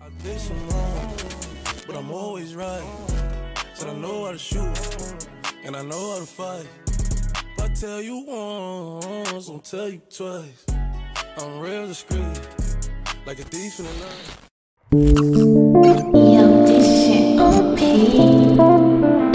This so long, but I'm always right. Said I know how to shoot, and I know how to fight. If I tell you once, I'll tell you twice. I'm real discreet, like a thief in the night. Yo, this shit OP.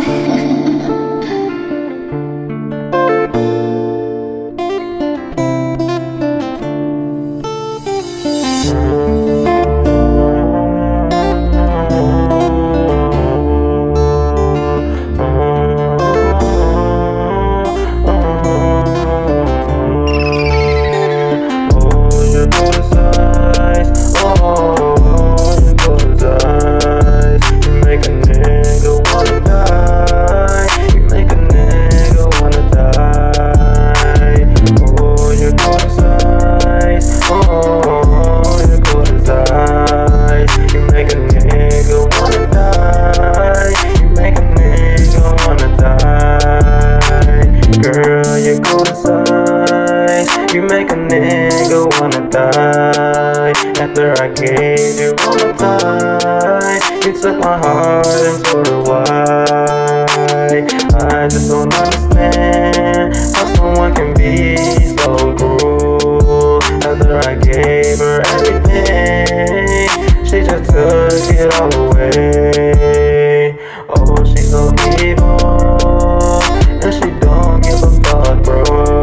You make a nigga wanna die. After I gave you all the time, you took my heart and threw it wide. I just don't understand how someone can be so cruel. After I gave her everything, she just took it all away. Oh, she's so evil, and she don't give a fuck, bro.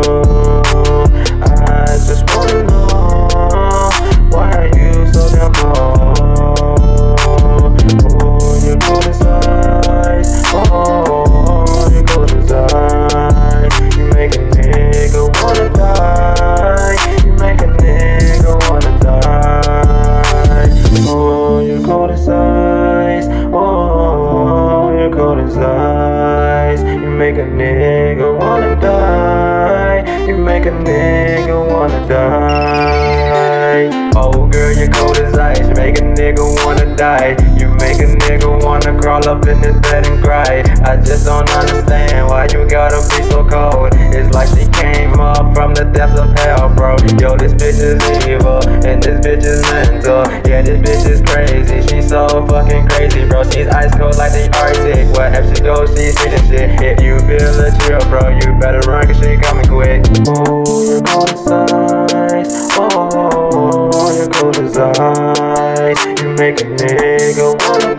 I just wanna know, why are you so damn cold? Oh, your coldest eyes. Oh, your coldest eyes. You make a nigga wanna die. You make a nigga wanna die. Oh, your coldest eyes. Oh, your coldest eyes. You make a nigga wanna die. You make a nigga wanna die. Oh girl, you're cold as ice. You make a nigga wanna die. You make a nigga wanna crawl up in his bed and cry. I just don't understand why you gotta be so cold. It's like she came up from the depths of hell, bro. Yo, this bitch is evil, and this bitch is mental. Yeah, this bitch is crazy. She's so fucking crazy, bro. She's ice cold like the Arctic. Wherever she goes, she's hitting shit. If you feel the chill, bro, you better run, cause she coming quick. Oh, your cold as ice. Oh, your cold as ice. You make a nigga wanna